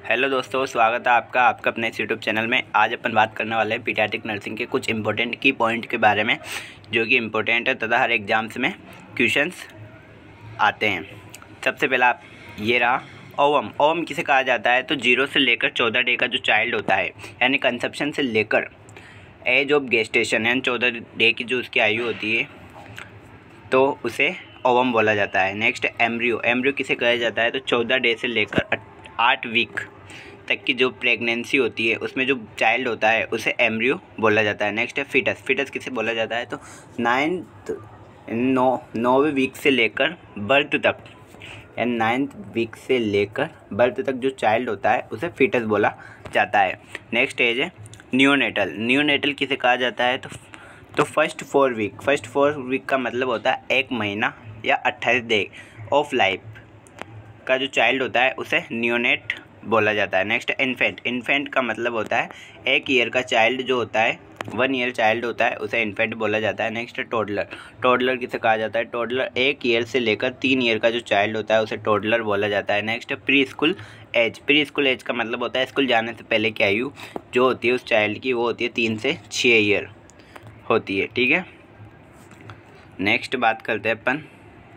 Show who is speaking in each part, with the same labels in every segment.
Speaker 1: Hello दोस्तों, स्वागत है आपका अपने इस यूट्यूब चैनल में। आज अपन बात करने वाले हैं पीडियाट्रिक नर्सिंग के कुछ इंपॉर्टेंट की पॉइंट के बारे में, जो कि इम्पोर्टेंट है तथा हर एग्जाम्स में क्वेश्चंस आते हैं। सबसे पहला ये रहा ओवम। ओवम किसे कहा जाता है? तो 0 से लेकर 14 डे का जो चाइल्ड होता है, यानी कंसेप्शन से लेकर एज ऑफ गेस्टेशन यानी 14 डे की जो उसकी आयु होती है, तो उसे ओवम बोला जाता है। Next embryo. एम्ब्रियो किसे कहा जाता है? तो 14 डे से लेकर 8 वीक तक की जो प्रेगनेंसी होती है, उसमें जो चाइल्ड होता है उसे एम्ब्रियो बोला जाता है। नेक्स्ट है फीटस। फीटस किसे बोला जाता है? तो 9वें वीक से लेकर बर्थ तक, यानी 9th वीक से लेकर बर्थ तक जो चाइल्ड होता है उसे फीटस बोला जाता है। नेक्स्ट एज है न्यूनेटल। न्यूनेटल किसे कहा जाता है? तो फर्स्ट 4 वीक। फर्स्ट 4 वीक का मतलब होता है 1 महीना या 28 डे ऑफ लाइफ का जो चाइल्ड होता है उसे न्यूनेट बोला जाता है। Next infant. इन्फेंट का मतलब होता है 1 ईयर का चाइल्ड जो होता है, 1 ईयर चाइल्ड होता है, उसे इन्फेंट बोला जाता है। Next toddler. टोडलर किसे कहा जाता है? टोडलर 1 ईयर से लेकर 3 ईयर का जो चाइल्ड होता है उसे टोडलर बोला जाता है। Next preschool age. Preschool age का मतलब होता है स्कूल जाने से पहले की आयु जो होती है उस चाइल्ड की, वो होती है 3 से 6 ईयर होती है। ठीक है, नेक्स्ट बात करते हैं अपन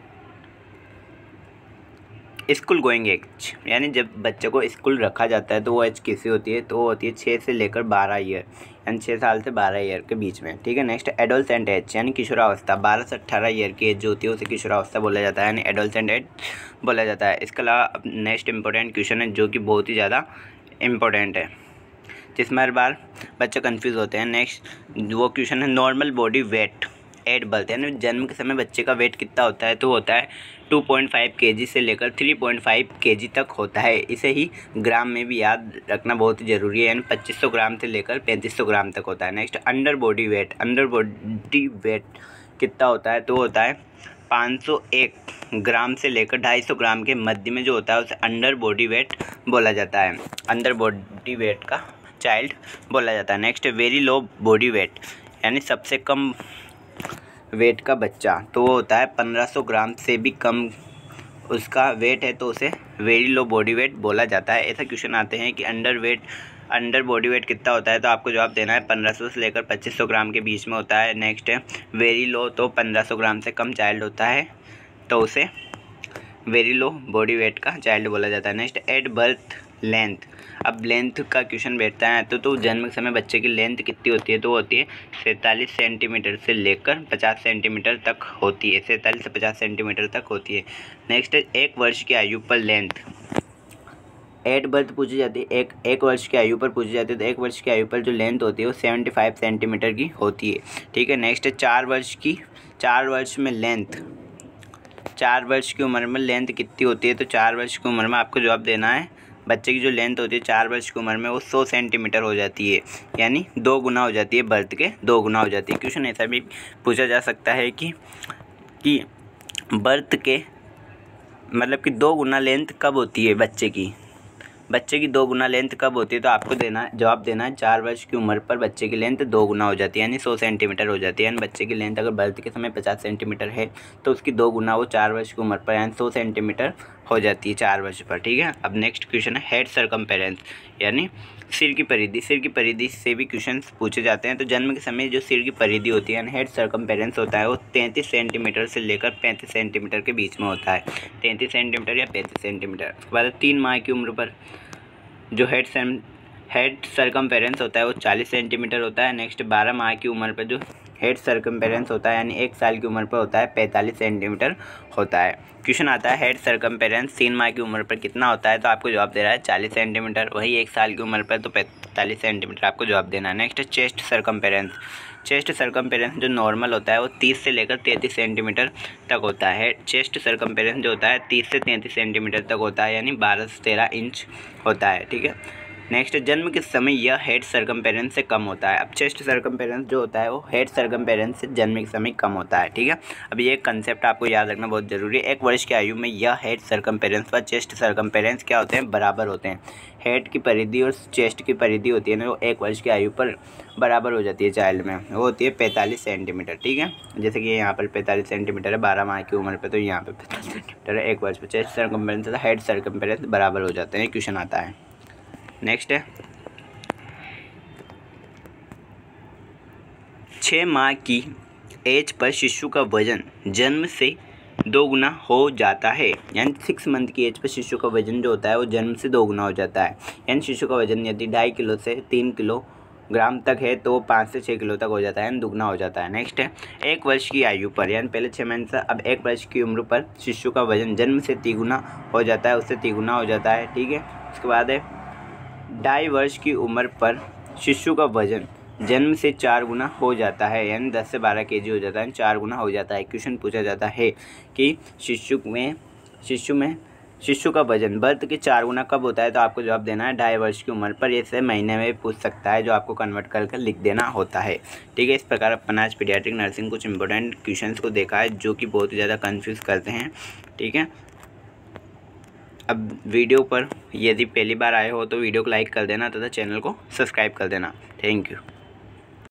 Speaker 1: स्कूल गोइंग एज, यानी जब बच्चे को स्कूल रखा जाता है तो वो एज कैसी होती है? तो वो होती है 6 से लेकर 12 ईयर, यानी 6 साल से 12 ईयर के बीच में। ठीक है, नेक्स्ट एडोलसेंट एज यानी किशोरावस्था। 12 से 18 ईयर की एज जो होती है उसे किशोरावस्था बोला जाता है, यानी एडोलसेंट एज बोला जाता है। इसके अलावा नेक्स्ट इंपॉर्टेंट क्वेश्चन है जो कि बहुत ही ज़्यादा इम्पोर्टेंट है, जिसमें हर बार बच्चे कन्फ्यूज़ होते हैं। नेक्स्ट वो क्वेश्चन है normal body weight at birth, यानी जन्म के समय बच्चे का वेट कितना होता है? तो होता है 2.5 kg से लेकर 3.5 kg तक होता है। इसे ही ग्राम में भी याद रखना बहुत ही ज़रूरी है, यानी 2500 ग्राम से लेकर 3500 ग्राम तक होता है। Next under body weight. Under body weight कितना होता है? तो होता है 501 ग्राम से लेकर 250 ग्राम के मध्य में जो होता है उसे अंडर बॉडी वेट बोला जाता है। अंडर बॉडी वेट का चाइल्ड बोला जाता है। Next very low body weight, यानी सबसे कम वेट का बच्चा, तो वो होता है 1500 ग्राम से भी कम उसका वेट है, तो उसे वेरी लो बॉडी वेट बोला जाता है। ऐसा क्वेश्चन आते हैं कि अंडर बॉडी वेट कितना होता है? तो आपको जवाब देना है 1500 से लेकर 2500 ग्राम के बीच में होता है। नेक्स्ट है वेरी लो, तो 1500 ग्राम से कम चाइल्ड होता है तो उसे वेरी लो बॉडी वेट का चाइल्ड बोला जाता है। Next at birth length. अब लेंथ का क्वेश्चन बैठता है तो जन्म के समय बच्चे की लेंथ कितनी होती है? तो होती है 47 सेंटीमीटर से लेकर 50 सेंटीमीटर तक होती है। 47 से 50 सेंटीमीटर तक होती है। नेक्स्ट 1 वर्ष की आयु पर लेंथ। एट बर्थ पूछी जाती है, एक वर्ष की आयु पर पूछी जाती है, तो 1 वर्ष की आयु पर जो लेंथ होती है वो 75 सेंटीमीटर की होती है। ठीक है, नेक्स्ट 4 वर्ष में लेंथ। 4 वर्ष की उम्र में लेंथ कितनी होती है? तो 4 वर्ष की उम्र में आपको जवाब देना है, बच्चे की जो लेंथ होती है 4 वर्ष की उम्र में वो 100 सेंटीमीटर हो जाती है, यानी 2 गुना हो जाती है, बर्थ के 2 गुना हो जाती है। क्वेश्चन ऐसा भी पूछा जा सकता है कि बर्थ के मतलब कि 2 गुना लेंथ कब होती है बच्चे की 2 गुना लेंथ कब होती है? तो आपको जवाब देना है 4 वर्ष की उम्र पर बच्चे की लेंथ 2 गुना हो जाती है, यानी 100 सेंटीमीटर हो जाती है। यानी बच्चे की लेंथ अगर बर्थ के समय 50 सेंटीमीटर है तो उसकी 2 गुना वो 4 वर्ष की उम्र पर, यानी 100 सेंटीमीटर हो जाती है 4 वर्ष पर। ठीक है, अब नेक्स्ट क्वेश्चन है हेड सरकमफेरेंस, यानी सिर की परिधि। सिर की परिधि से भी क्वेश्चन पूछे जाते हैं। तो जन्म के समय जो सिर की परिधि होती है यानी हेड सरकमफेरेंस होता है वो 33 सेंटीमीटर से लेकर 35 सेंटीमीटर के बीच में होता है। 33 सेंटीमीटर या 35 सेंटीमीटर। उसके बाद 3 माह की उम्र पर जो हेड सरकमफेरेंस होता है वो 40 सेंटीमीटर होता है। नेक्स्ट 12 माह की उम्र पर जो हेड सरकमफेरेंस होता है यानी 1 साल की उम्र पर होता है 45 सेंटीमीटर होता है। क्वेश्चन आता है हेड सरकमफेरेंस 3 माह की उम्र पर कितना होता है? तो आपको जवाब दे रहा है 40 सेंटीमीटर। वही 1 साल की उम्र पर तो 45 सेंटीमीटर आपको जवाब देना है। Next chest circumference. Chest circumference जो नॉर्मल होता है वो 30 से लेकर 33 सेंटीमीटर तक होता है। चेस्ट सरकमफेरेंस जो होता है 30 से 33 सेंटीमीटर तक होता है, यानी 12 से 13 इंच होता है। ठीक है, नेक्स्ट जन्म के समय यह हेड सरकमफेरेंस से कम होता है। अब चेस्ट सरकमफेरेंस जो होता है वो हेड सरकमफेरेंस से जन्म के समय कम होता है। ठीक है, अब ये कंसेप्ट आपको याद रखना बहुत जरूरी है। 1 वर्ष की आयु में यह हेड सरकमफेरेंस व चेस्ट सरकमफेरेंस क्या होते हैं? बराबर होते हैं। हेड की परिधि और चेस्ट की परिधि होती है ना, वो 1 वर्ष की आयु पर बराबर हो जाती है चाइल्ड में, वो होती है 45 सेंटीमीटर। ठीक है, जैसे कि यहाँ पर 45 सेंटीमीटर है 12 माह की उम्र पे, तो यहाँ पे 45 सेंटीमीटर है 1 वर्ष पे। चेस्ट सरकमफेरेंस तथा हेड सरकमफेरेंस बराबर हो जाते हैं, क्वेश्चन आता है। नेक्स्ट है 6 माह की एज पर शिशु का वजन जन्म से 2 गुना हो जाता है। यानी 6 मंथ की एज पर शिशु का वजन जो होता है वो जन्म से 2 गुना हो जाता है। यानी शिशु का वजन यदि 2.5 किलो से 3 किलोग्राम तक है तो 5 से 6 किलो तक हो जाता है, यानी दुगना हो जाता है। नेक्स्ट है 1 वर्ष की आयु पर, यानी पहले 6 महीने से अब 1 वर्ष की उम्र पर शिशु का वजन जन्म से 3 गुना हो जाता है, उससे 3 गुना हो जाता है। ठीक है, उसके बाद है 2.5 वर्ष की उम्र पर शिशु का वजन जन्म से 4 गुना हो जाता है, यानी 10 से 12 केजी हो जाता है, 4 गुना हो जाता है। क्वेश्चन पूछा जाता है कि शिशु का वजन बर्थ के 4 गुना कब होता है, तो आपको जवाब देना है 2.5 वर्ष की उम्र पर। इसे महीने में पूछ सकता है, जो आपको कन्वर्ट करके लिख देना होता है। ठीक है, इस प्रकार अपन आज पीडियाट्रिक नर्सिंग कुछ इंपॉर्टेंट क्वेश्चंस को देखा है जो कि बहुत ही ज़्यादा कन्फ्यूज़ करते हैं। ठीक है, अब वीडियो पर यदि पहली बार आए हो तो वीडियो को लाइक कर देना तथा चैनल को सब्सक्राइब कर देना। Thank you.